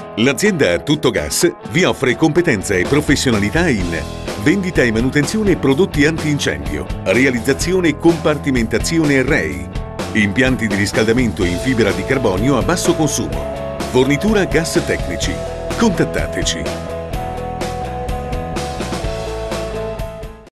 L'azienda Tutto Gas vi offre competenza e professionalità in vendita e manutenzione prodotti antincendio, realizzazione e compartimentazione array, impianti di riscaldamento in fibra di carbonio a basso consumo, fornitura gas tecnici. Contattateci.